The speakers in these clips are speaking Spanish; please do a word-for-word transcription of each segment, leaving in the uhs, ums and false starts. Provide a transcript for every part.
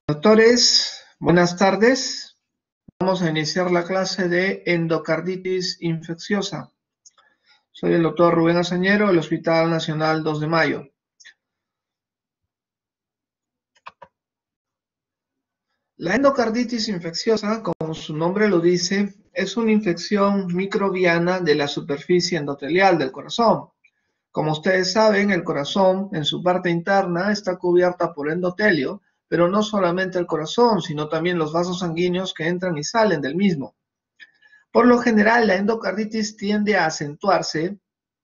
Doctores, buenas tardes. Vamos a iniciar la clase de endocarditis infecciosa. Soy el doctor Rubén Azañero del Hospital Nacional dos de Mayo. La endocarditis infecciosa, como su nombre lo dice, es una infección microbiana de la superficie endotelial del corazón. Como ustedes saben, el corazón en su parte interna está cubierta por endotelio, pero no solamente el corazón, sino también los vasos sanguíneos que entran y salen del mismo. Por lo general, la endocarditis tiende a acentuarse.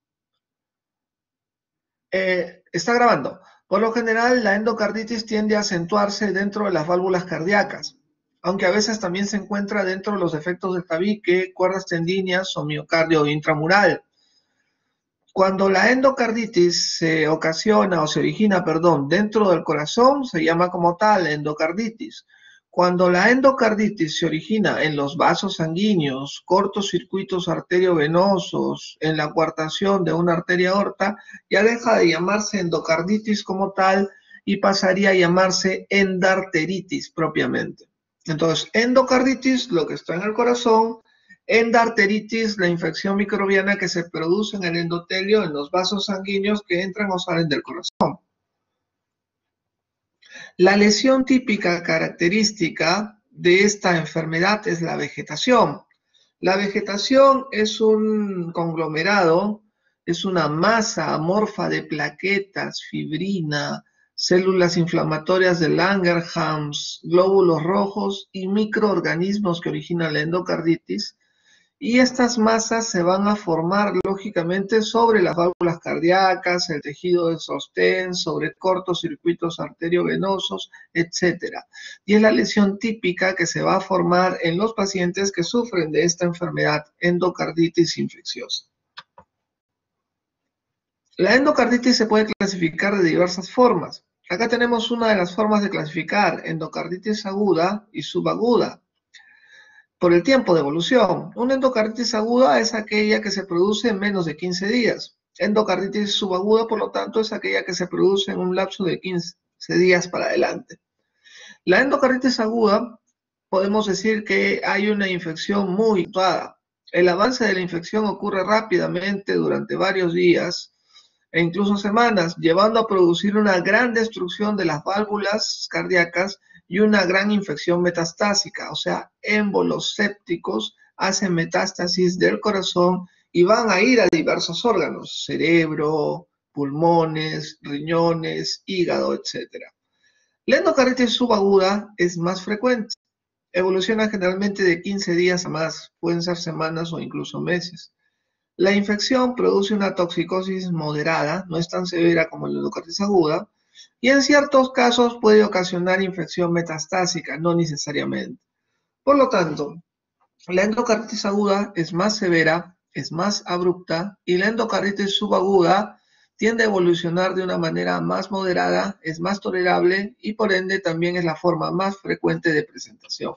Eh, está grabando. Por lo general, la endocarditis tiende a acentuarse dentro de las válvulas cardíacas, aunque a veces también se encuentra dentro de los defectos del tabique, cuerdas tendíneas o miocardio intramural. Cuando la endocarditis se ocasiona o se origina, perdón, dentro del corazón, se llama como tal endocarditis. Cuando la endocarditis se origina en los vasos sanguíneos, cortocircuitos arteriovenosos, en la coartación de una arteria aorta, ya deja de llamarse endocarditis como tal y pasaría a llamarse endarteritis propiamente. Entonces, endocarditis, lo que está en el corazón; endarteritis, la infección microbiana que se produce en el endotelio, en los vasos sanguíneos que entran o salen del corazón. La lesión típica característica de esta enfermedad es la vegetación. La vegetación es un conglomerado, es una masa amorfa de plaquetas, fibrina, células inflamatorias de Langerhans, glóbulos rojos y microorganismos que originan la endocarditis. Y estas masas se van a formar lógicamente sobre las válvulas cardíacas, el tejido de sostén, sobre cortocircuitos arteriovenosos, etcétera. Y es la lesión típica que se va a formar en los pacientes que sufren de esta enfermedad, endocarditis infecciosa. La endocarditis se puede clasificar de diversas formas. Acá tenemos una de las formas de clasificar: endocarditis aguda y subaguda. Por el tiempo de evolución, una endocarditis aguda es aquella que se produce en menos de quince días. Endocarditis subaguda, por lo tanto, es aquella que se produce en un lapso de quince días para adelante. La endocarditis aguda, podemos decir que hay una infección muy actuada. El avance de la infección ocurre rápidamente durante varios días e incluso semanas, llevando a producir una gran destrucción de las válvulas cardíacas y una gran infección metastásica, o sea, émbolos sépticos hacen metástasis del corazón y van a ir a diversos órganos: cerebro, pulmones, riñones, hígado, etcétera. La endocarditis subaguda es más frecuente. Evoluciona generalmente de quince días a más, pueden ser semanas o incluso meses. La infección produce una toxicosis moderada, no es tan severa como la endocarditis aguda, y en ciertos casos puede ocasionar infección metastásica, no necesariamente. Por lo tanto, la endocarditis aguda es más severa, es más abrupta, y la endocarditis subaguda tiende a evolucionar de una manera más moderada, es más tolerable y por ende también es la forma más frecuente de presentación.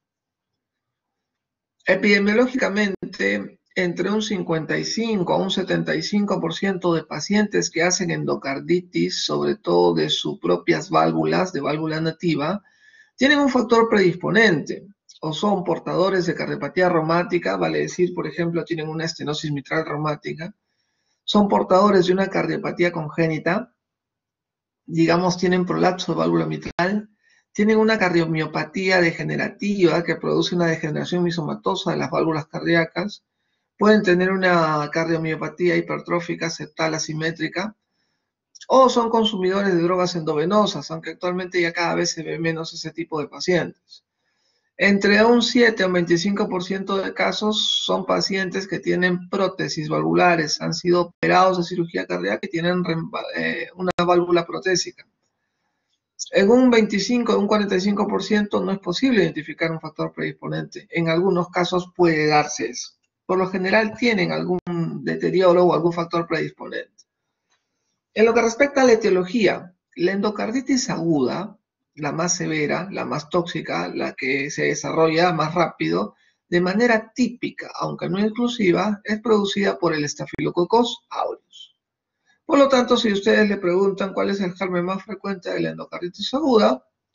Epidemiológicamente, entre un cincuenta y cinco a un setenta y cinco por ciento de pacientes que hacen endocarditis, sobre todo de sus propias válvulas, de válvula nativa, tienen un factor predisponente o son portadores de cardiopatía reumática, vale decir, por ejemplo, tienen una estenosis mitral reumática, son portadores de una cardiopatía congénita, digamos, tienen prolapso de válvula mitral, tienen una cardiomiopatía degenerativa que produce una degeneración misomatosa de las válvulas cardíacas, pueden tener una cardiomiopatía hipertrófica septal asimétrica, o son consumidores de drogas endovenosas, aunque actualmente ya cada vez se ve menos ese tipo de pacientes. Entre un siete a un veinticinco por ciento de casos son pacientes que tienen prótesis valvulares, han sido operados de cirugía cardíaca y tienen eh, una válvula protésica. En un veinticinco, un cuarenta y cinco por ciento no es posible identificar un factor predisponente. En algunos casos puede darse eso. Por lo general tienen algún deterioro o algún factor predisponente. En lo que respecta a la etiología, la endocarditis aguda, la más severa, la más tóxica, la que se desarrolla más rápido, de manera típica, aunque no exclusiva, es producida por el Staphylococcus aureus. Por lo tanto, si ustedes le preguntan cuál es el germen más frecuente de la endocarditis aguda,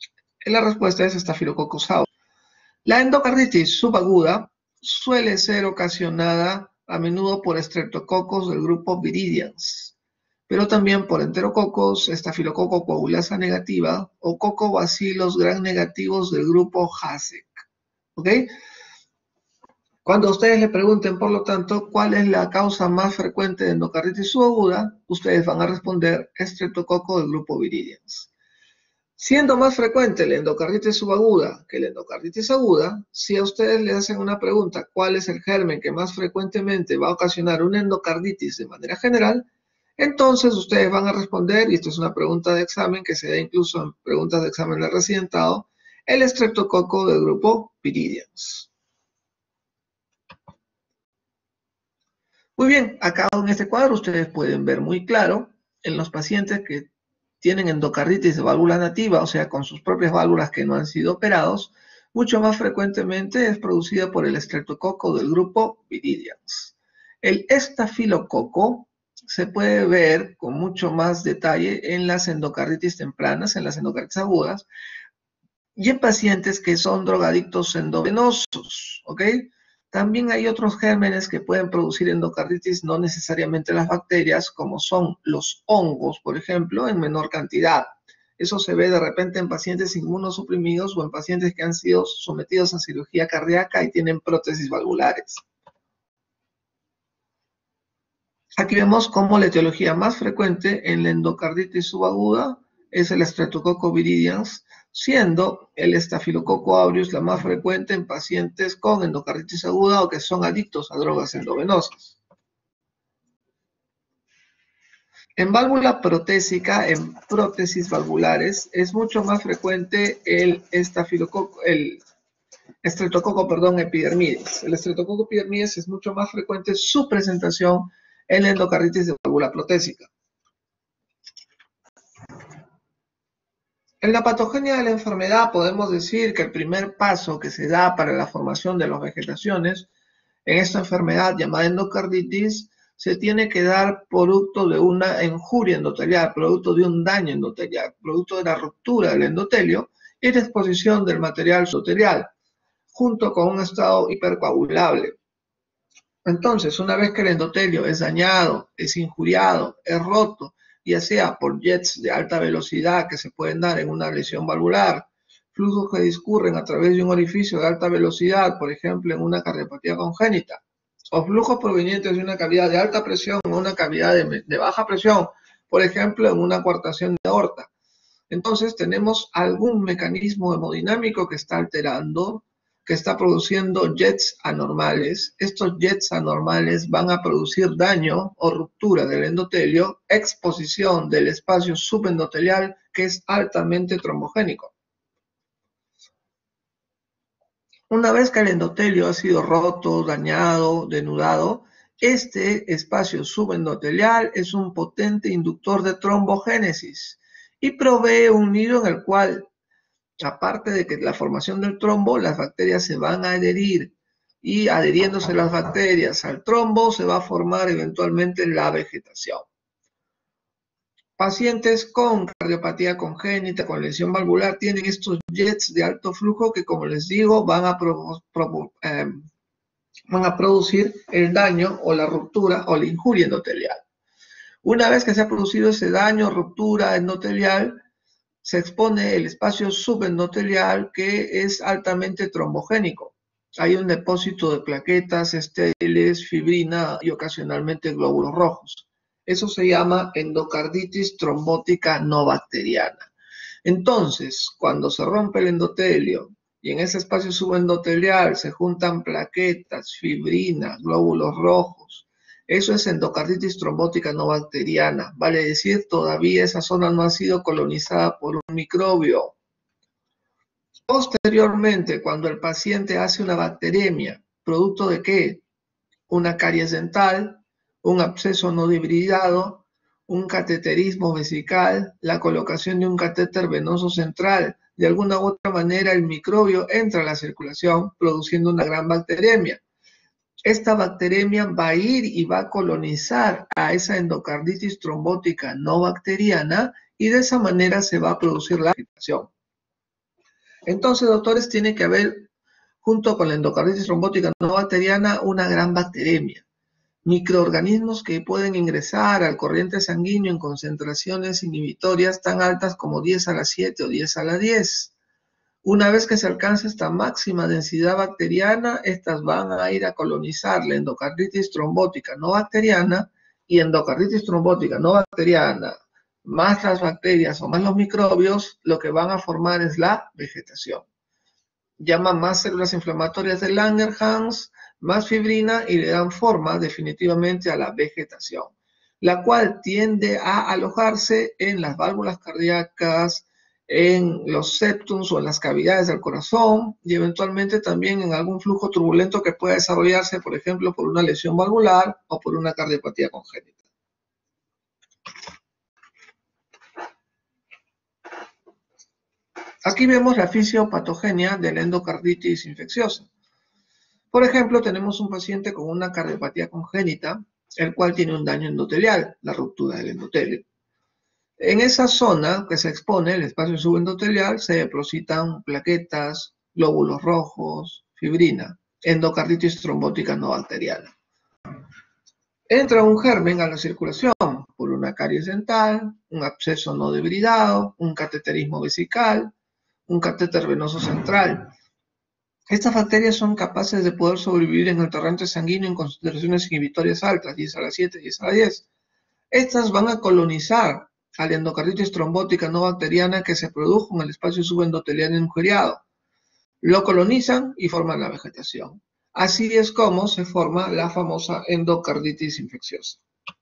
Y la respuesta es Staphylococcus aureus. La endocarditis subaguda suele ser ocasionada a menudo por estreptococos del grupo Viridians, pero también por enterococos, estafilococo coagulasa negativa o cocobacilos gram negativos del grupo Hasek. ¿Ok? Cuando ustedes le pregunten, por lo tanto, cuál es la causa más frecuente de endocarditis subaguda, ustedes van a responder estreptococo del grupo Viridians. Siendo más frecuente la endocarditis subaguda que la endocarditis aguda, si a ustedes les hacen una pregunta, ¿cuál es el germen que más frecuentemente va a ocasionar una endocarditis de manera general? Entonces ustedes van a responder, y esto es una pregunta de examen que se da incluso en preguntas de examen de residentado, el estreptococo del grupo Viridians. Muy bien, acá en este cuadro ustedes pueden ver muy claro en los pacientes que tienen endocarditis de válvula nativa, o sea, con sus propias válvulas que no han sido operados, mucho más frecuentemente es producida por el estreptococo del grupo Viridians. El estafilococo se puede ver con mucho más detalle en las endocarditis tempranas, en las endocarditis agudas, y en pacientes que son drogadictos endovenosos, ¿ok? También hay otros gérmenes que pueden producir endocarditis, no necesariamente las bacterias, como son los hongos, por ejemplo, en menor cantidad. Eso se ve de repente en pacientes inmunosuprimidos o en pacientes que han sido sometidos a cirugía cardíaca y tienen prótesis valvulares. Aquí vemos cómo la etiología más frecuente en la endocarditis subaguda es el Streptococcus viridans, siendo el Staphylococcus aureus la más frecuente en pacientes con endocarditis aguda o que son adictos a drogas endovenosas. En válvula protésica, en prótesis valvulares, es mucho más frecuente el estafilococo, el estreptococo, perdón, epidermidis. El estreptococo epidermidis es mucho más frecuente su presentación en la endocarditis de válvula protésica. En la patogenia de la enfermedad podemos decir que el primer paso que se da para la formación de las vegetaciones en esta enfermedad llamada endocarditis se tiene que dar producto de una injuria endotelial, producto de un daño endotelial, producto de la ruptura del endotelio y la exposición del material endotelial, junto con un estado hipercoagulable. Entonces, una vez que el endotelio es dañado, es injuriado, es roto, ya sea por jets de alta velocidad que se pueden dar en una lesión valvular, flujos que discurren a través de un orificio de alta velocidad, por ejemplo, en una cardiopatía congénita, o flujos provenientes de una cavidad de alta presión o una cavidad de, de baja presión, por ejemplo, en una coartación de aorta. Entonces, tenemos algún mecanismo hemodinámico que está alterando, que está produciendo jets anormales. Estos jets anormales van a producir daño o ruptura del endotelio, exposición del espacio subendotelial que es altamente trombogénico. Una vez que el endotelio ha sido roto, dañado, denudado, este espacio subendotelial es un potente inductor de trombogénesis y provee un nido en el cual, aparte de que la formación del trombo, las bacterias se van a adherir y adheriéndose las bacterias al trombo se va a formar eventualmente la vegetación. Pacientes con cardiopatía congénita, con lesión valvular, tienen estos jets de alto flujo que, como les digo, van a, pro, pro, eh, van a producir el daño o la ruptura o la injuria endotelial. Una vez que se ha producido ese daño o ruptura endotelial, se expone el espacio subendotelial que es altamente trombogénico. Hay un depósito de plaquetas, estériles, fibrina y ocasionalmente glóbulos rojos. Eso se llama endocarditis trombótica no bacteriana. Entonces, cuando se rompe el endotelio y en ese espacio subendotelial se juntan plaquetas, fibrina, glóbulos rojos, eso es endocarditis trombótica no bacteriana. Vale decir, todavía esa zona no ha sido colonizada por un microbio. Posteriormente, cuando el paciente hace una bacteremia, ¿producto de qué? Una caries dental, un absceso no debridado, un cateterismo vesical, la colocación de un catéter venoso central. De alguna u otra manera, el microbio entra a la circulación, produciendo una gran bacteremia. Esta bacteremia va a ir y va a colonizar a esa endocarditis trombótica no bacteriana y de esa manera se va a producir la agitación. Entonces, doctores, tiene que haber, junto con la endocarditis trombótica no bacteriana, una gran bacteremia. Microorganismos que pueden ingresar al corriente sanguíneo en concentraciones inhibitorias tan altas como diez a la siete o diez a la diez. Una vez que se alcanza esta máxima densidad bacteriana, estas van a ir a colonizar la endocarditis trombótica no bacteriana, y endocarditis trombótica no bacteriana, más las bacterias o más los microbios, lo que van a formar es la vegetación. Llaman más células inflamatorias de Langerhans, más fibrina, y le dan forma definitivamente a la vegetación, la cual tiende a alojarse en las válvulas cardíacas, en los septums o en las cavidades del corazón, y eventualmente también en algún flujo turbulento que pueda desarrollarse, por ejemplo, por una lesión valvular o por una cardiopatía congénita. Aquí vemos la fisiopatogenia de la endocarditis infecciosa. Por ejemplo, tenemos un paciente con una cardiopatía congénita, el cual tiene un daño endotelial, la ruptura del endotelio. En esa zona que se expone, el espacio subendotelial, se depositan plaquetas, glóbulos rojos, fibrina, endocarditis trombótica no bacteriana. Entra un germen a la circulación por una caries dental, un absceso no debridado, un cateterismo vesical, un catéter venoso central. Estas bacterias son capaces de poder sobrevivir en el torrente sanguíneo en concentraciones inhibitorias altas, diez a la siete, diez a la diez. Estas van a colonizar a la endocarditis trombótica no bacteriana que se produjo en el espacio subendotelial injuriado. Lo colonizan y forman la vegetación. Así es como se forma la famosa endocarditis infecciosa.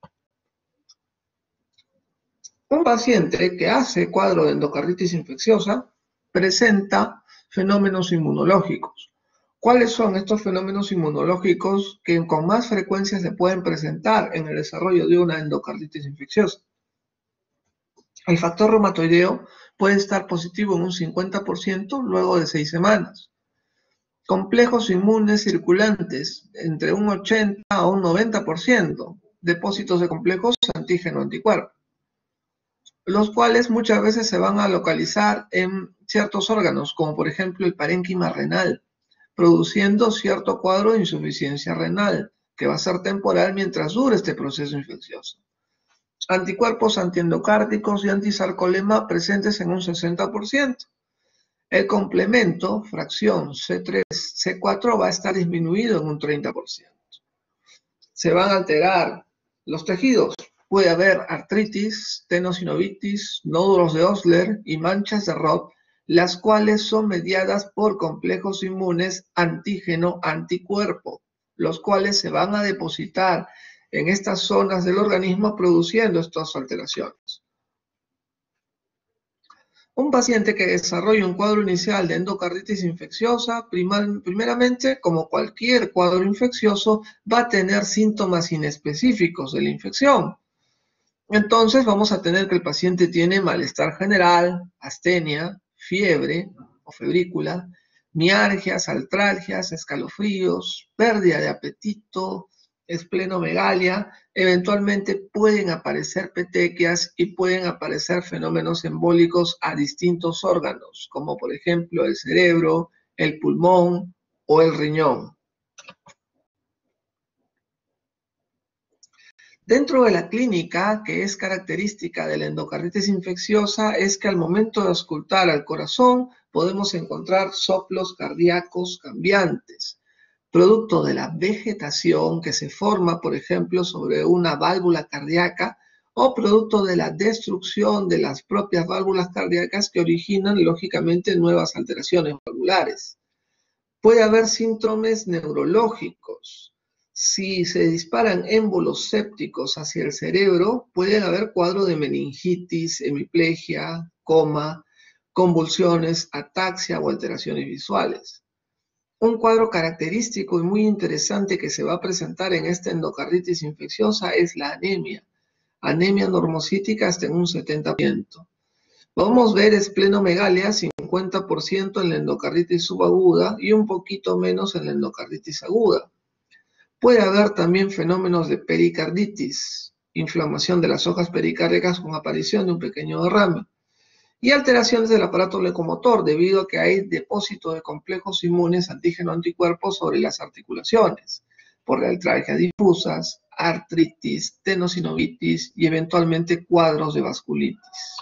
Un paciente que hace cuadro de endocarditis infecciosa presenta fenómenos inmunológicos. ¿Cuáles son estos fenómenos inmunológicos que con más frecuencia se pueden presentar en el desarrollo de una endocarditis infecciosa? El factor reumatoideo puede estar positivo en un cincuenta por ciento luego de seis semanas. Complejos inmunes circulantes entre un ochenta a un noventa por ciento. Depósitos de complejos antígeno-anticuerpo, los cuales muchas veces se van a localizar en ciertos órganos, como por ejemplo el parénquima renal, produciendo cierto cuadro de insuficiencia renal, que va a ser temporal mientras dure este proceso infeccioso. Anticuerpos antiendocárdicos y antisarcolema presentes en un sesenta por ciento. El complemento, fracción C tres C cuatro, va a estar disminuido en un treinta por ciento. Se van a alterar los tejidos. Puede haber artritis, tenosinovitis, nódulos de Osler y manchas de Roth, las cuales son mediadas por complejos inmunes antígeno-anticuerpo, los cuales se van a depositar en estas zonas del organismo produciendo estas alteraciones. Un paciente que desarrolla un cuadro inicial de endocarditis infecciosa, primeramente, como cualquier cuadro infeccioso, va a tener síntomas inespecíficos de la infección. Entonces vamos a tener que el paciente tiene malestar general, astenia, fiebre o febrícula, mialgias, artralgias, escalofríos, pérdida de apetito, esplenomegalia. Eventualmente pueden aparecer petequias y pueden aparecer fenómenos embólicos a distintos órganos, como por ejemplo el cerebro, el pulmón o el riñón. Dentro de la clínica, que es característica de la endocarditis infecciosa, es que al momento de auscultar al corazón podemos encontrar soplos cardíacos cambiantes, producto de la vegetación que se forma, por ejemplo, sobre una válvula cardíaca, o producto de la destrucción de las propias válvulas cardíacas que originan, lógicamente, nuevas alteraciones valvulares. Puede haber síndromes neurológicos. Si se disparan émbolos sépticos hacia el cerebro, pueden haber cuadros de meningitis, hemiplegia, coma, convulsiones, ataxia o alteraciones visuales. Un cuadro característico y muy interesante que se va a presentar en esta endocarditis infecciosa es la anemia. Anemia normocítica hasta en un setenta por ciento. Podemos ver esplenomegalia, cincuenta por ciento en la endocarditis subaguda y un poquito menos en la endocarditis aguda. Puede haber también fenómenos de pericarditis, inflamación de las hojas pericárdicas con aparición de un pequeño derrame. y alteraciones del aparato locomotor debido a que hay depósito de complejos inmunes antígeno-anticuerpos sobre las articulaciones, por artralgias difusas, artritis, tenosinovitis y eventualmente cuadros de vasculitis.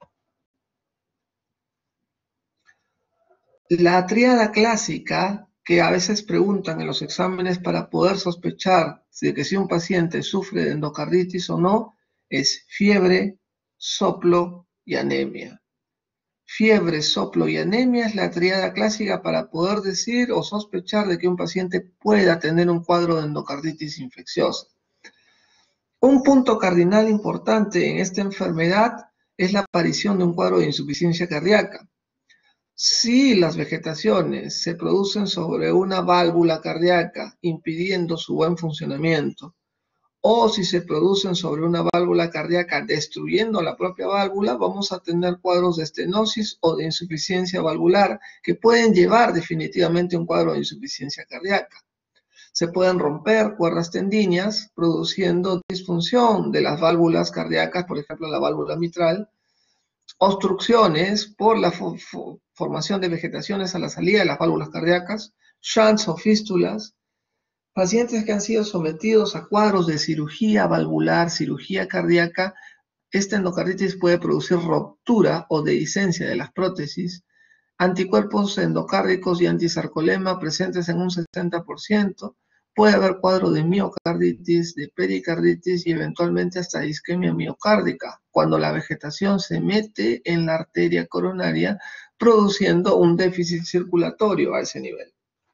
La tríada clásica, que a veces preguntan en los exámenes para poder sospechar de que si un paciente sufre de endocarditis o no, es fiebre, soplo y anemia. Fiebre, soplo y anemia es la tríada clásica para poder decir o sospechar de que un paciente pueda tener un cuadro de endocarditis infecciosa. Un punto cardinal importante en esta enfermedad es la aparición de un cuadro de insuficiencia cardíaca. Si las vegetaciones se producen sobre una válvula cardíaca impidiendo su buen funcionamiento, o si se producen sobre una válvula cardíaca destruyendo la propia válvula, vamos a tener cuadros de estenosis o de insuficiencia valvular que pueden llevar definitivamente a un cuadro de insuficiencia cardíaca. Se pueden romper cuerdas tendíneas produciendo disfunción de las válvulas cardíacas, por ejemplo la válvula mitral, obstrucciones por la fo fo formación de vegetaciones a la salida de las válvulas cardíacas, shunts o fístulas, pacientes que han sido sometidos a cuadros de cirugía valvular, cirugía cardíaca. Esta endocarditis puede producir ruptura o dehiscencia de las prótesis, anticuerpos endocárdicos y antisarcolema presentes en un sesenta por ciento, puede haber cuadro de miocarditis, de pericarditis y eventualmente hasta isquemia miocárdica, cuando la vegetación se mete en la arteria coronaria, produciendo un déficit circulatorio a ese nivel.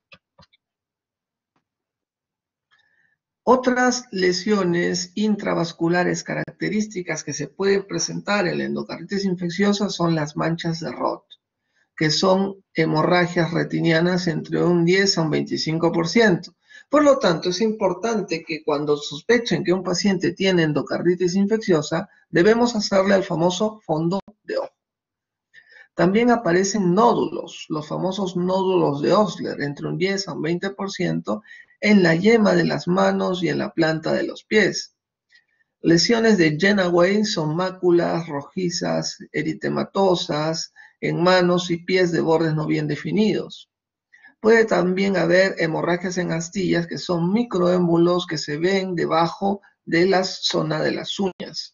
Otras lesiones intravasculares características que se pueden presentar en la endocarditis infecciosa son las manchas de Roth, que son hemorragias retinianas entre un diez a un veinticinco por ciento. Por lo tanto, es importante que cuando sospechen que un paciente tiene endocarditis infecciosa, debemos hacerle el famoso fondo de ojo. También aparecen nódulos, los famosos nódulos de Osler, entre un diez a un veinte por ciento, en la yema de las manos y en la planta de los pies. Lesiones de Genaway son máculas rojizas, eritematosas, en manos y pies de bordes no bien definidos. Puede también haber hemorragias en astillas, que son microémbolos que se ven debajo de la zona de las uñas.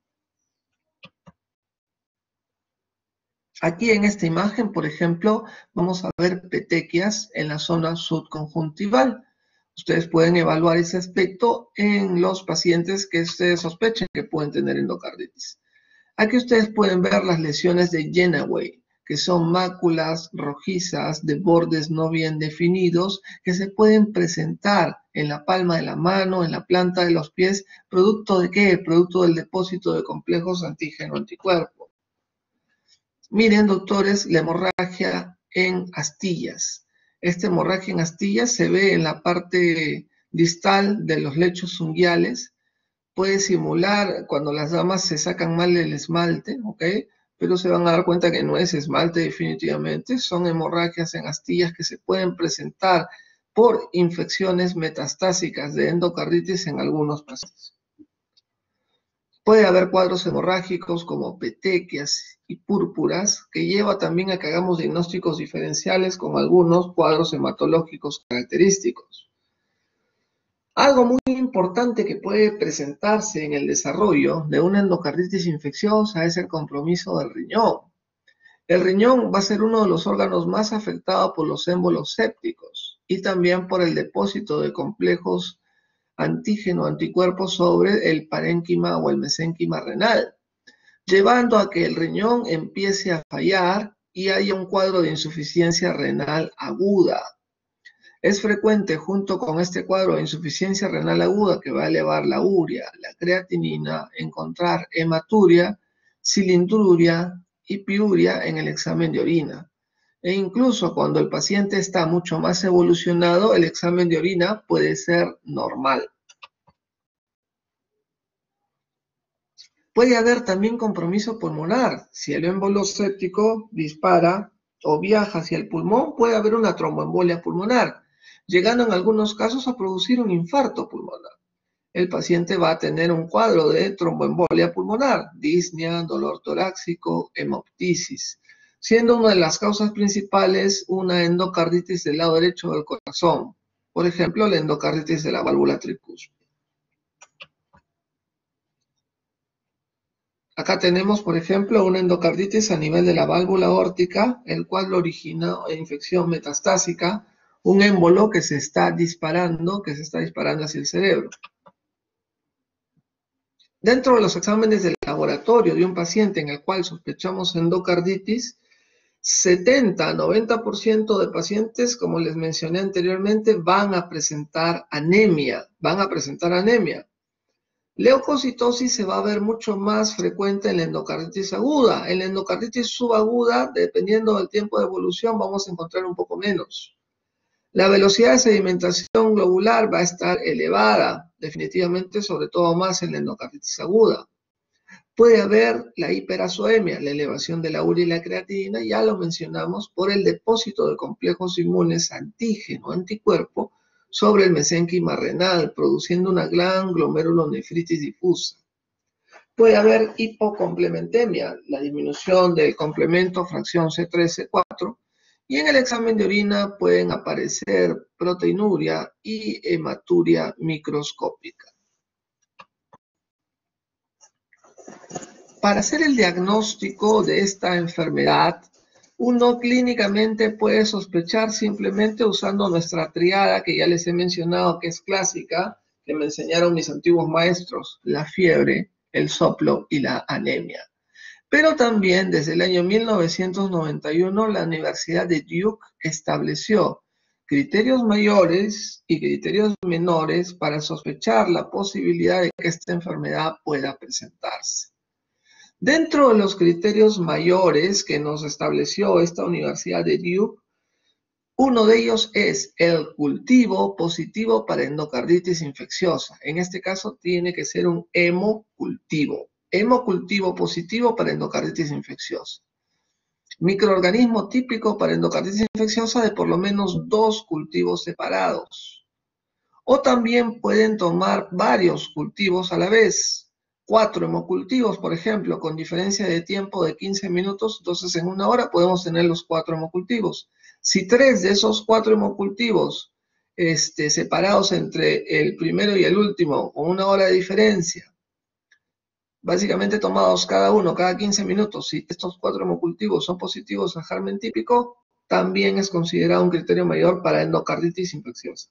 Aquí en esta imagen, por ejemplo, vamos a ver petequias en la zona subconjuntival. Ustedes pueden evaluar ese aspecto en los pacientes que ustedes sospechen que pueden tener endocarditis. Aquí ustedes pueden ver las lesiones de Genaway, que son máculas rojizas de bordes no bien definidos que se pueden presentar en la palma de la mano, en la planta de los pies, ¿producto de qué? Producto del depósito de complejos antígeno-anticuerpo. Miren, doctores, la hemorragia en astillas. Esta hemorragia en astillas se ve en la parte distal de los lechos unguiales. Puede simular cuando las damas se sacan mal el esmalte, ¿ok? Pero se van a dar cuenta que no es esmalte definitivamente, son hemorragias en astillas que se pueden presentar por infecciones metastásicas de endocarditis en algunos pacientes. Puede haber cuadros hemorrágicos como petequias y púrpuras, que lleva también a que hagamos diagnósticos diferenciales con algunos cuadros hematológicos característicos. Algo muy importante que puede presentarse en el desarrollo de una endocarditis infecciosa es el compromiso del riñón. El riñón va a ser uno de los órganos más afectados por los émbolos sépticos y también por el depósito de complejos antígeno-anticuerpos sobre el parénquima o el mesénquima renal, llevando a que el riñón empiece a fallar y haya un cuadro de insuficiencia renal aguda. Es frecuente junto con este cuadro de insuficiencia renal aguda que va a elevar la urea, la creatinina, encontrar hematuria, cilindruria y piuria en el examen de orina. E incluso cuando el paciente está mucho más evolucionado, el examen de orina puede ser normal. Puede haber también compromiso pulmonar. Si el émbolo séptico dispara o viaja hacia el pulmón, puede haber una tromboembolia pulmonar, llegando en algunos casos a producir un infarto pulmonar. el paciente va a tener un cuadro de tromboembolia pulmonar, disnea, dolor torácico, hemoptisis, siendo una de las causas principales una endocarditis del lado derecho del corazón, por ejemplo, la endocarditis de la válvula tricúspide. Acá tenemos, por ejemplo, una endocarditis a nivel de la válvula aórtica, el cual origina infección metastásica, un émbolo que se está disparando, que se está disparando hacia el cerebro. Dentro de los exámenes del laboratorio de un paciente en el cual sospechamos endocarditis, setenta a noventa por ciento de pacientes, como les mencioné anteriormente, van a presentar anemia, van a presentar anemia. Leucocitosis se va a ver mucho más frecuente en la endocarditis aguda. En la endocarditis subaguda, dependiendo del tiempo de evolución, vamos a encontrar un poco menos. La velocidad de sedimentación globular va a estar elevada, definitivamente, sobre todo más en la endocarditis aguda. Puede haber la hiperazoemia, la elevación de la urea y la creatinina, ya lo mencionamos, por el depósito de complejos inmunes antígeno, anticuerpo, sobre el mesénquima renal, produciendo una gran glomerulonefritis difusa. Puede haber hipocomplementemia, la disminución del complemento fracción C tres C cuatro, y en el examen de orina pueden aparecer proteinuria y hematuria microscópica. Para hacer el diagnóstico de esta enfermedad, uno clínicamente puede sospechar simplemente usando nuestra triada que ya les he mencionado, que es clásica, que me enseñaron mis antiguos maestros, la fiebre, el soplo y la anemia. Pero también desde el año mil novecientos noventa y uno la Universidad de Duke estableció criterios mayores y criterios menores para sospechar la posibilidad de que esta enfermedad pueda presentarse. Dentro de los criterios mayores que nos estableció esta Universidad de Duke, uno de ellos es el cultivo positivo para endocarditis infecciosa. En este caso tiene que ser un hemocultivo. Hemocultivo positivo para endocarditis infecciosa. Microorganismo típico para endocarditis infecciosa de por lo menos dos cultivos separados. O también pueden tomar varios cultivos a la vez. Cuatro hemocultivos, por ejemplo, con diferencia de tiempo de quince minutos, entonces en una hora podemos tener los cuatro hemocultivos. Si tres de esos cuatro hemocultivos este, separados entre el primero y el último, con una hora de diferencia, básicamente tomados cada uno, cada quince minutos, si estos cuatro hemocultivos son positivos a germen típico, también es considerado un criterio mayor para endocarditis infecciosa.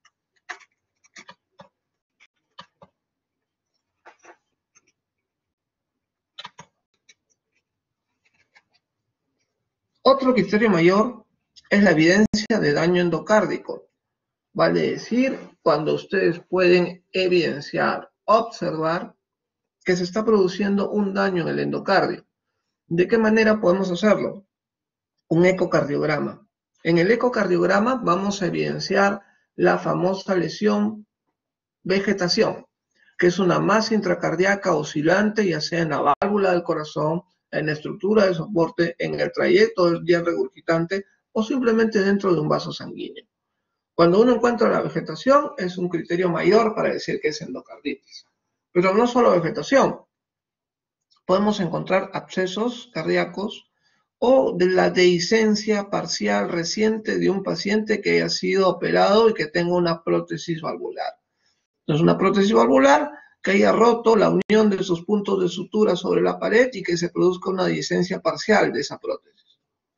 Otro criterio mayor es la evidencia de daño endocárdico. Vale decir, cuando ustedes pueden evidenciar, observar que se está produciendo un daño en el endocardio. ¿De qué manera podemos hacerlo? Un ecocardiograma. En el ecocardiograma vamos a evidenciar la famosa lesión vegetación, que es una masa intracardíaca oscilante, ya sea en la válvula del corazón, en la estructura de soporte, en el trayecto del diel regurgitante o simplemente dentro de un vaso sanguíneo. Cuando uno encuentra la vegetación es un criterio mayor para decir que es endocarditis. Pero no solo vegetación. Podemos encontrar abscesos cardíacos o de la dehiscencia parcial reciente de un paciente que haya sido operado y que tenga una prótesis valvular. Entonces, una prótesis valvular que haya roto la unión de sus puntos de sutura sobre la pared y que se produzca una dehiscencia parcial de esa prótesis.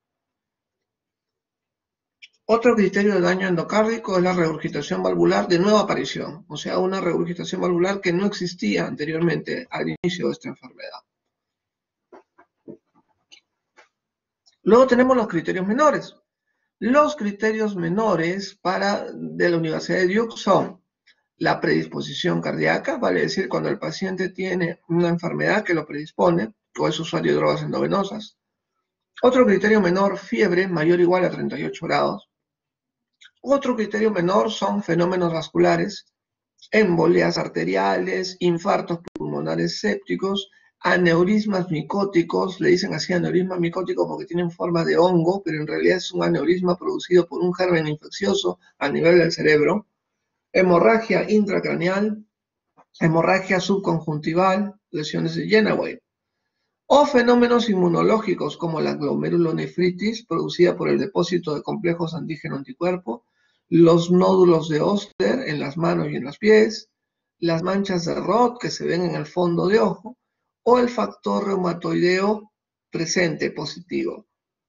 Otro criterio de daño endocárdico es la regurgitación valvular de nueva aparición, o sea, una regurgitación valvular que no existía anteriormente al inicio de esta enfermedad. Luego tenemos los criterios menores. Los criterios menores para, de la Universidad de Duke son la predisposición cardíaca, vale decir cuando el paciente tiene una enfermedad que lo predispone, o es usuario de drogas endovenosas. Otro criterio menor, fiebre mayor o igual a treinta y ocho grados. Otro criterio menor son fenómenos vasculares, embolias arteriales, infartos pulmonares sépticos, aneurismas micóticos, le dicen así aneurisma micótico porque tienen forma de hongo, pero en realidad es un aneurisma producido por un germen infeccioso a nivel del cerebro, hemorragia intracraneal, hemorragia subconjuntival, lesiones de Jennaway, o fenómenos inmunológicos como la glomerulonefritis producida por el depósito de complejos antígeno-anticuerpo, los nódulos de Oster en las manos y en los pies, las manchas de Roth que se ven en el fondo de ojo, o el factor reumatoideo presente positivo.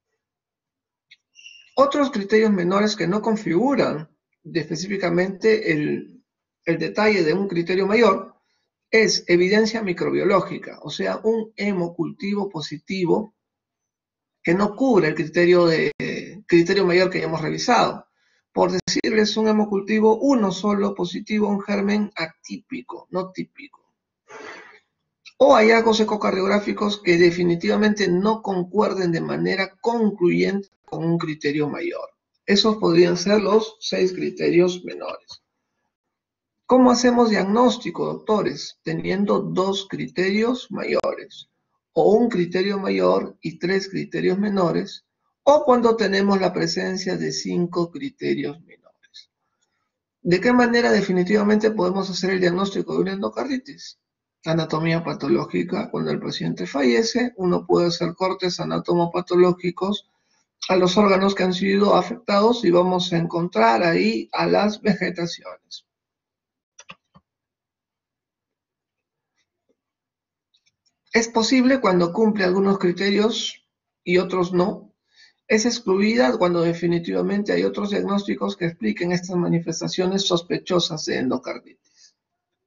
Otros criterios menores que no configuran específicamente el, el detalle de un criterio mayor es evidencia microbiológica, o sea, un hemocultivo positivo que no cubre el criterio, de, criterio mayor que ya hemos revisado. Por decirles, un hemocultivo uno solo positivo, un germen atípico, no típico. O hallazgos ecocardiográficos que definitivamente no concuerden de manera concluyente con un criterio mayor. Esos podrían ser los seis criterios menores. ¿Cómo hacemos diagnóstico, doctores? Teniendo dos criterios mayores, o un criterio mayor y tres criterios menores, o cuando tenemos la presencia de cinco criterios menores. ¿De qué manera definitivamente podemos hacer el diagnóstico de una endocarditis? Anatomía patológica. Cuando el paciente fallece, uno puede hacer cortes anatomopatológicos a los órganos que han sido afectados y vamos a encontrar ahí a las vegetaciones. Es posible cuando cumple algunos criterios y otros no. Es excluida cuando definitivamente hay otros diagnósticos que expliquen estas manifestaciones sospechosas de endocarditis.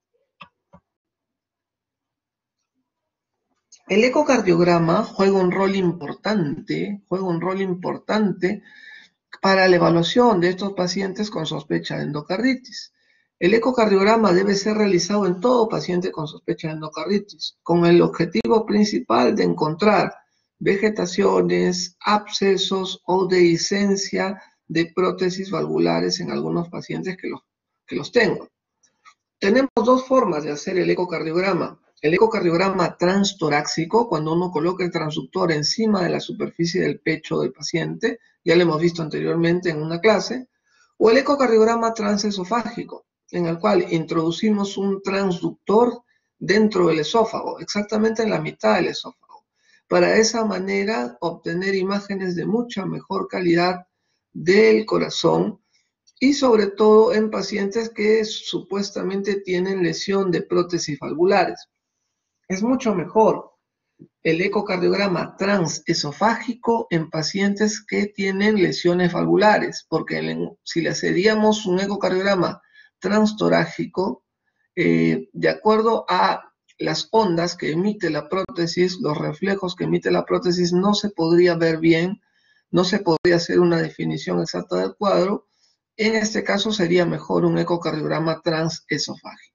El ecocardiograma juega un rol importante, juega un rol importante para la evaluación de estos pacientes con sospecha de endocarditis. El ecocardiograma debe ser realizado en todo paciente con sospecha de endocarditis, con el objetivo principal de encontrar vegetaciones, abscesos o dehiscencia de prótesis valvulares en algunos pacientes que los, que los tengo. Tenemos dos formas de hacer el ecocardiograma. El ecocardiograma transtorácico, cuando uno coloca el transductor encima de la superficie del pecho del paciente, ya lo hemos visto anteriormente en una clase, o el ecocardiograma transesofágico, en el cual introducimos un transductor dentro del esófago, exactamente en la mitad del esófago, para de esa manera obtener imágenes de mucha mejor calidad del corazón y sobre todo en pacientes que supuestamente tienen lesión de prótesis valvulares. Es mucho mejor el ecocardiograma transesofágico en pacientes que tienen lesiones valvulares, porque si le haríamos un ecocardiograma transtorácico, eh, de acuerdo a las ondas que emite la prótesis, los reflejos que emite la prótesis, no se podría ver bien, no se podría hacer una definición exacta del cuadro. En este caso sería mejor un ecocardiograma transesofágico.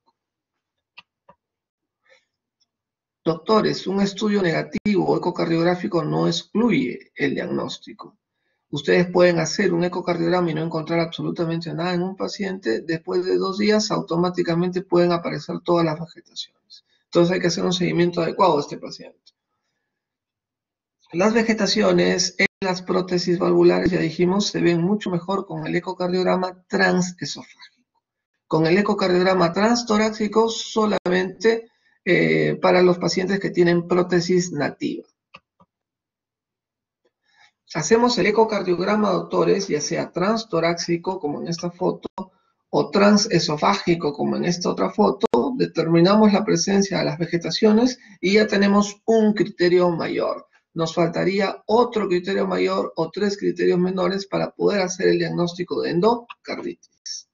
Doctores, un estudio negativo ecocardiográfico no excluye el diagnóstico. Ustedes pueden hacer un ecocardiograma y no encontrar absolutamente nada en un paciente. Después de dos días, automáticamente pueden aparecer todas las vegetaciones. Entonces hay que hacer un seguimiento adecuado a este paciente. Las vegetaciones en las prótesis valvulares, ya dijimos, se ven mucho mejor con el ecocardiograma transesofágico. Con el ecocardiograma transtorácico solamente eh, para los pacientes que tienen prótesis nativa. Hacemos el ecocardiograma, doctores, ya sea transtorácico, como en esta foto, o transesofágico, como en esta otra foto. Determinamos la presencia de las vegetaciones y ya tenemos un criterio mayor. Nos faltaría otro criterio mayor o tres criterios menores para poder hacer el diagnóstico de endocarditis.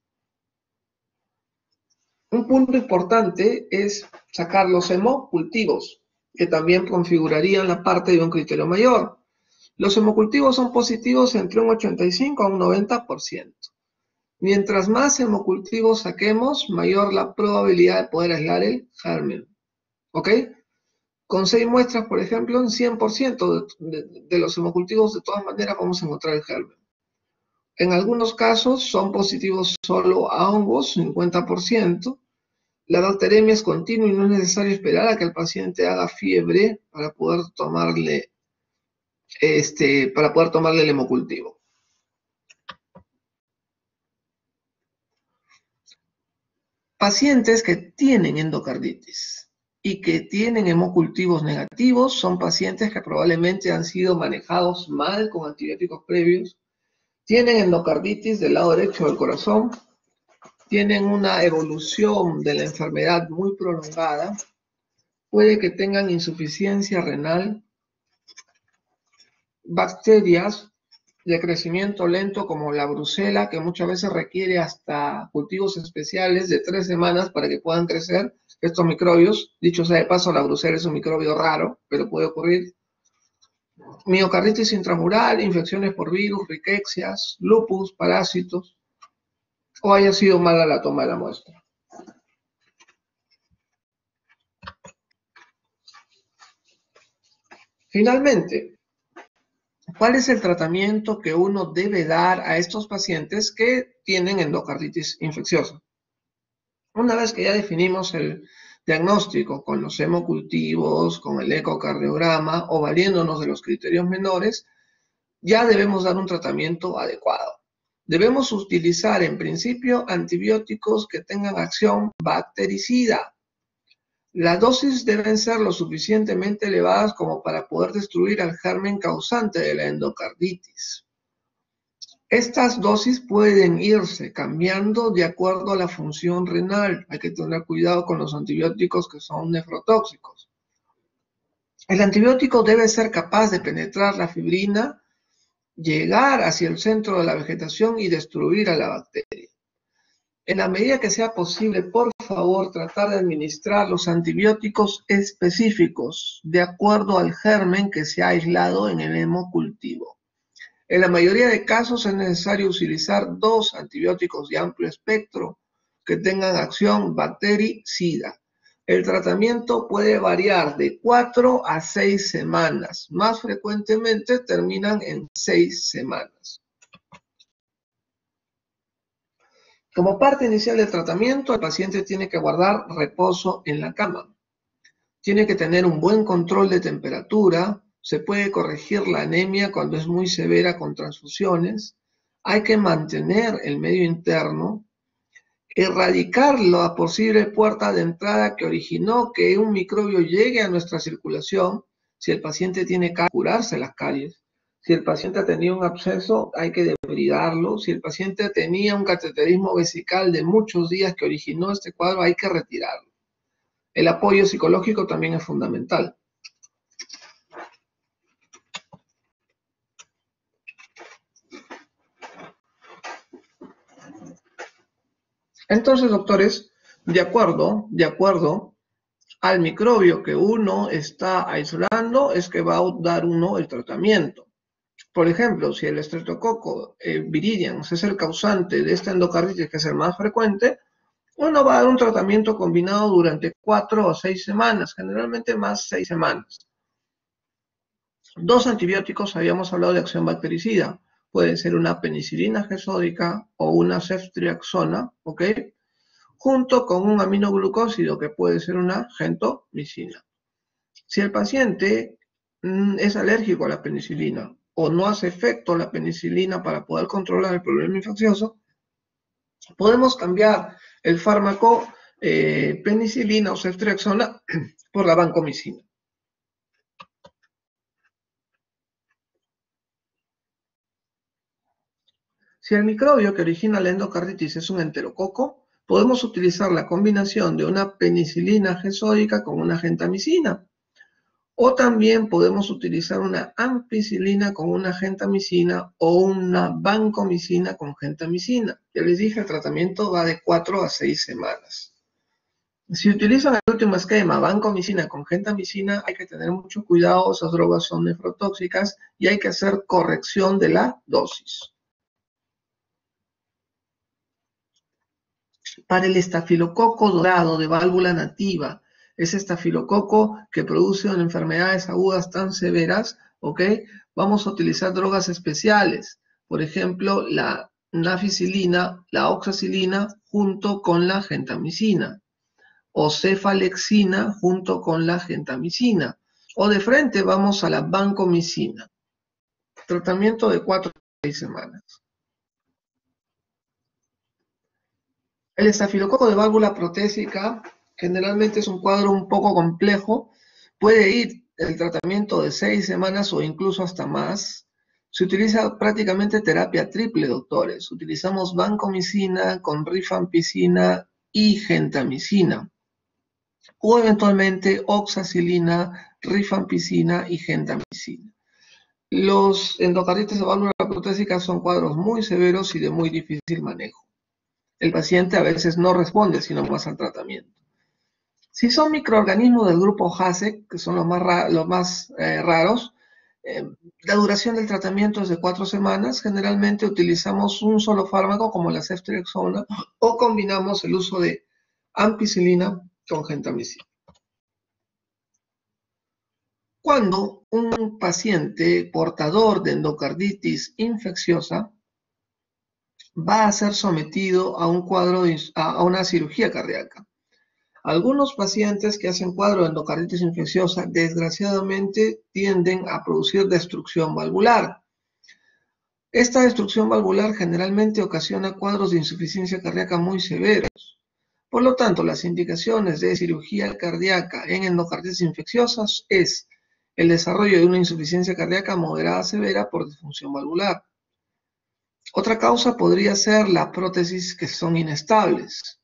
Un punto importante es sacar los hemocultivos, que también configurarían la parte de un criterio mayor. Los hemocultivos son positivos entre un ochenta y cinco a un noventa por ciento. Mientras más hemocultivos saquemos, mayor la probabilidad de poder aislar el germen. ¿Ok? Con seis muestras, por ejemplo, en cien por ciento de, de, de los hemocultivos, de todas maneras, vamos a encontrar el germen. En algunos casos son positivos solo a hongos, cincuenta por ciento. La bacteremia es continua y no es necesario esperar a que el paciente haga fiebre para poder tomarle, este, para poder tomarle el Pacientes que tienen endocarditis y que tienen hemocultivos negativos son pacientes que probablemente han sido manejados mal con antibióticos previos, tienen endocarditis del lado derecho del corazón, tienen una evolución de la enfermedad muy prolongada, puede que tengan insuficiencia renal, bacterias de crecimiento lento como la brucela, que muchas veces requiere hasta cultivos especiales de tres semanas para que puedan crecer estos microbios. Dicho sea de paso, la brucela es un microbio raro, pero puede ocurrir. Miocarditis intramural, infecciones por virus, riquecias, lupus, parásitos, o haya sido mala la toma de la muestra. Finalmente, ¿cuál es el tratamiento que uno debe dar a estos pacientes que tienen endocarditis infecciosa? Una vez que ya definimos el diagnóstico con los hemocultivos, con el ecocardiograma o valiéndonos de los criterios menores, ya debemos dar un tratamiento adecuado. Debemos utilizar en principio antibióticos que tengan acción bactericida. Las dosis deben ser lo suficientemente elevadas como para poder destruir al germen causante de la endocarditis. Estas dosis pueden irse cambiando de acuerdo a la función renal. Hay que tener cuidado con los antibióticos que son nefrotóxicos. El antibiótico debe ser capaz de penetrar la fibrina, llegar hacia el centro de la vegetación y destruir a la bacteria. En la medida que sea posible, por favor, tratar de administrar los antibióticos específicos de acuerdo al germen que se ha aislado en el hemocultivo. En la mayoría de casos es necesario utilizar dos antibióticos de amplio espectro que tengan acción bactericida. El tratamiento puede variar de cuatro a seis semanas. Más frecuentemente terminan en seis semanas. Como parte inicial del tratamiento, el paciente tiene que guardar reposo en la cama. Tiene que tener un buen control de temperatura. Se puede corregir la anemia cuando es muy severa con transfusiones. Hay que mantener el medio interno. Erradicar la posible puerta de entrada que originó que un microbio llegue a nuestra circulación. Si el paciente tiene que curarse las caries. Si el paciente ha tenido un absceso, hay que debridarlo. Si el paciente tenía un cateterismo vesical de muchos días que originó este cuadro, hay que retirarlo. El apoyo psicológico también es fundamental. Entonces, doctores, de acuerdo, de acuerdo al microbio que uno está aislando, es que va a dar uno el tratamiento. Por ejemplo, si el Streptococcus eh, viridans es el causante de esta endocarditis, que es el más frecuente, uno va a dar un tratamiento combinado durante cuatro o seis semanas, generalmente más seis semanas. Dos antibióticos, habíamos hablado de acción bactericida. Pueden ser una penicilina G sódica o una ceftriaxona, ¿ok? Junto con un aminoglucósido que puede ser una gentamicina. Si el paciente mm, es alérgico a la penicilina o no hace efecto la penicilina para poder controlar el problema infeccioso, podemos cambiar el fármaco eh, penicilina o ceftriaxona por la vancomicina. Si el microbio que origina la endocarditis es un enterococo, podemos utilizar la combinación de una penicilina G sódica con una gentamicina. O también podemos utilizar una ampicilina con una gentamicina o una vancomicina con gentamicina. Ya les dije, el tratamiento va de cuatro a seis semanas. Si utilizan el último esquema, vancomicina con gentamicina, hay que tener mucho cuidado, esas drogas son nefrotóxicas y hay que hacer corrección de la dosis. Para el estafilococo dorado de válvula nativa, ese estafilococo que produce enfermedades agudas tan severas, ¿ok? Vamos a utilizar drogas especiales, por ejemplo, la naficilina, la oxacilina junto con la gentamicina, o cefalexina junto con la gentamicina, o de frente vamos a la vancomicina. Tratamiento de cuatro a seis semanas. El estafilococo de válvula protésica generalmente es un cuadro un poco complejo. Puede ir el tratamiento de seis semanas o incluso hasta más. Se utiliza prácticamente terapia triple, doctores. Utilizamos vancomicina con rifampicina y gentamicina. O eventualmente oxacilina, rifampicina y gentamicina. Los endocarditis de válvula protésica son cuadros muy severos y de muy difícil manejo. El paciente a veces no responde sino más al tratamiento. Si son microorganismos del grupo HASEC, que son los más, los más eh, raros, eh, la duración del tratamiento es de cuatro semanas. Generalmente utilizamos un solo fármaco como la ceftriaxona o combinamos el uso de ampicilina con gentamicina. Cuando un paciente portador de endocarditis infecciosa va a ser sometido a un cuadro de, a una cirugía cardíaca. Algunos pacientes que hacen cuadro de endocarditis infecciosa desgraciadamente tienden a producir destrucción valvular. Esta destrucción valvular generalmente ocasiona cuadros de insuficiencia cardíaca muy severos. Por lo tanto, las indicaciones de cirugía cardíaca en endocarditis infecciosas es el desarrollo de una insuficiencia cardíaca moderada severa por disfunción valvular. Otra causa podría ser las prótesis que son inestables.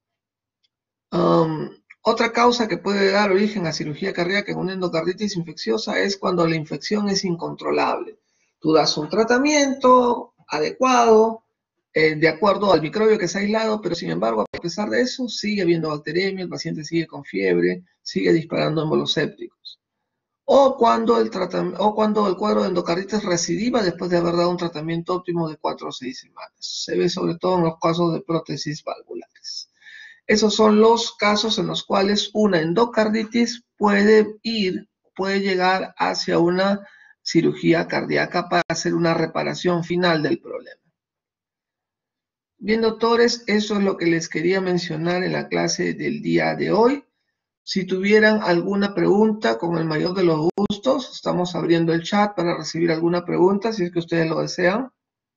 Um, otra causa que puede dar origen a cirugía cardíaca en una endocarditis infecciosa es cuando la infección es incontrolable. Tú das un tratamiento adecuado, eh, de acuerdo al microbio que se ha aislado, pero sin embargo, a pesar de eso, sigue habiendo bacteremia, el paciente sigue con fiebre, sigue disparando émbolos sépticos. O cuando, el o cuando el cuadro de endocarditis recidiva después de haber dado un tratamiento óptimo de cuatro o seis semanas. Se ve sobre todo en los casos de prótesis valvulares. Esos son los casos en los cuales una endocarditis puede ir, puede llegar hacia una cirugía cardíaca para hacer una reparación final del problema. Bien, doctores, eso es lo que les quería mencionar en la clase del día de hoy. Si tuvieran alguna pregunta, con el mayor de los gustos, estamos abriendo el chat para recibir alguna pregunta, si es que ustedes lo desean.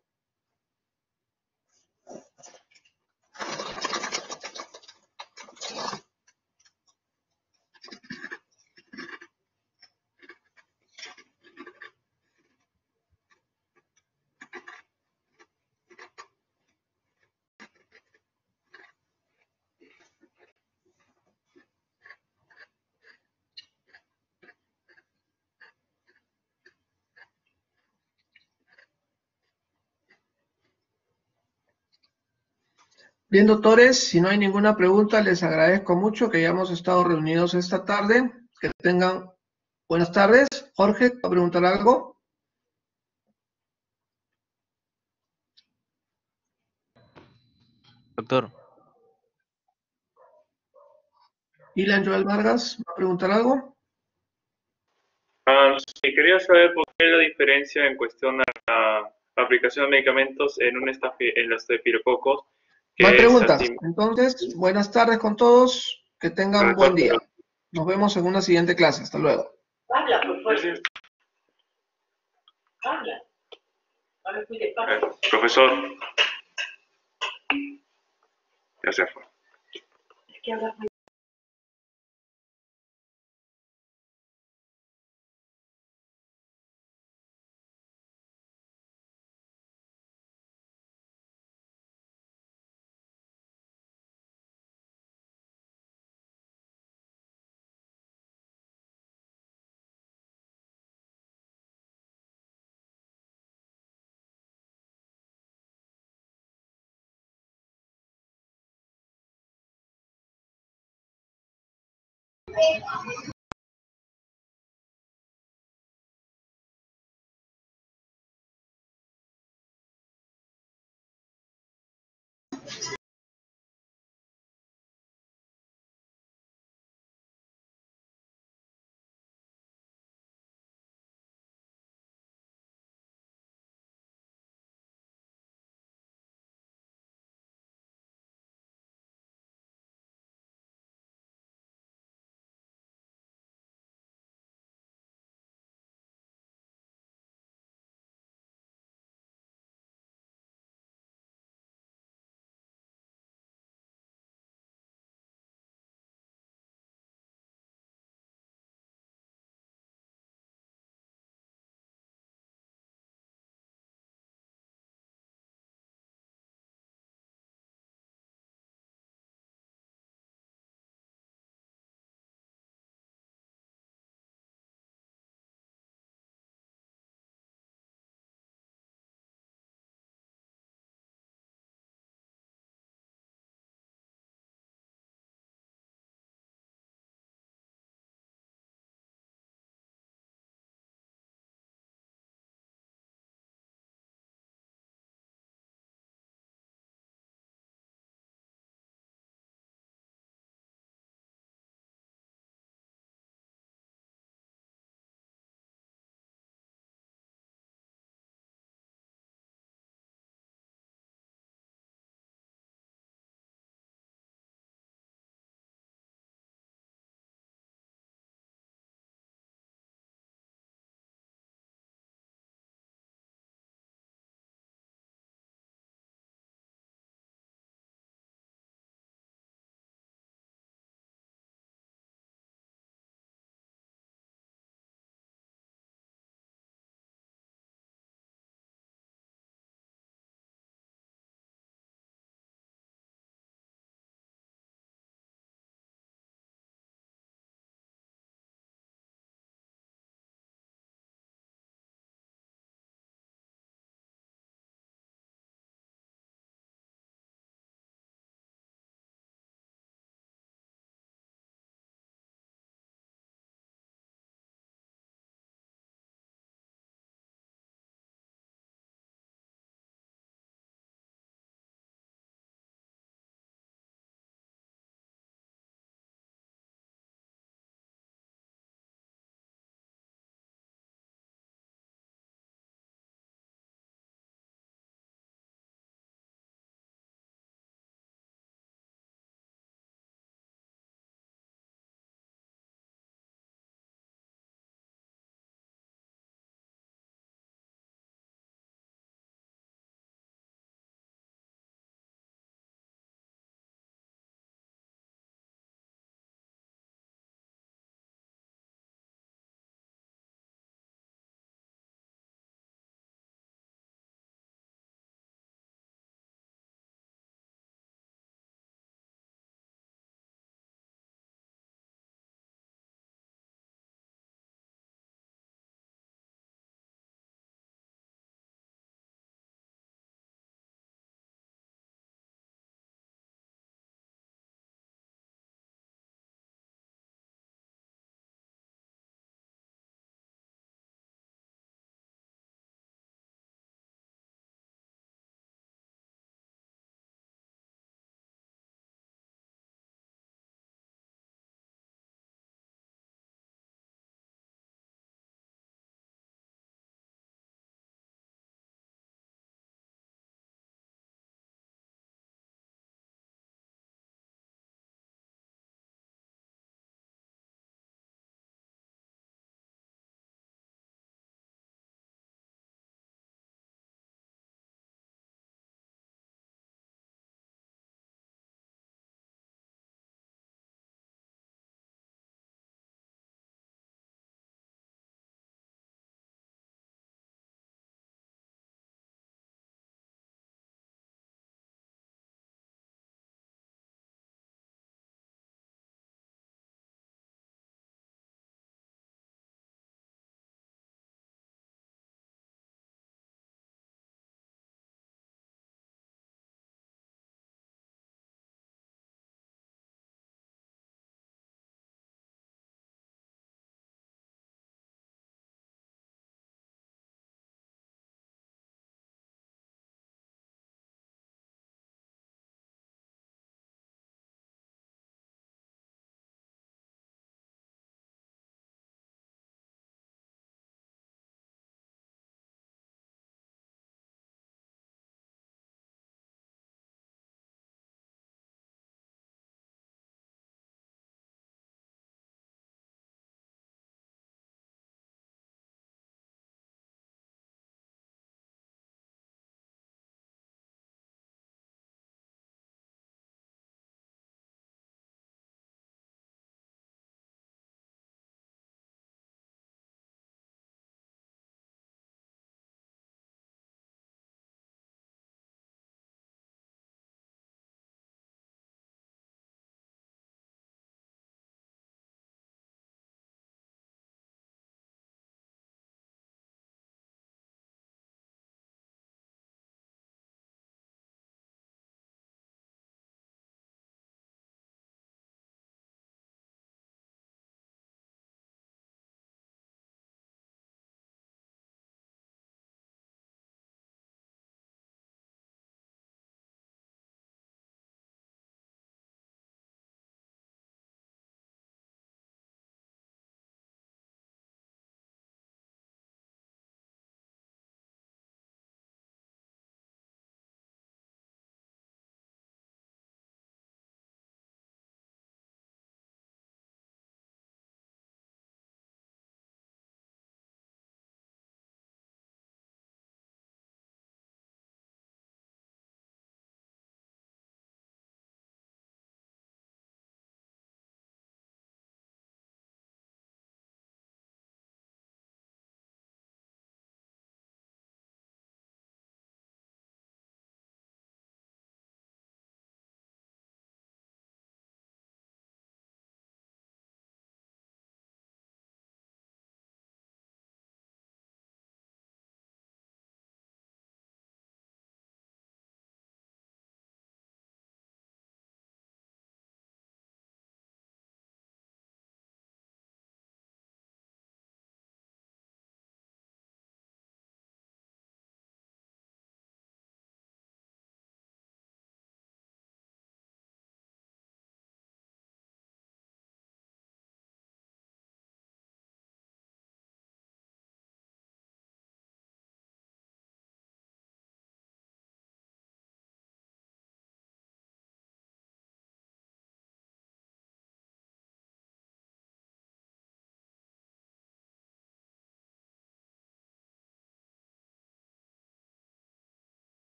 Bien, doctores, si no hay ninguna pregunta, les agradezco mucho que hayamos estado reunidos esta tarde. Que tengan buenas tardes. Jorge, ¿va a preguntar algo? Doctor. Ilan Joel Vargas, ¿va a preguntar algo? Uh, sí, quería saber por qué la diferencia en cuestión a la aplicación de medicamentos en, un estafi en los estafilococos. No hay preguntas. Entonces, buenas tardes con todos. Que tengan un buen día. Nos vemos en una siguiente clase. Hasta luego. Habla, por favor. Habla. Eh, profesor. Ya se fue. Es que habla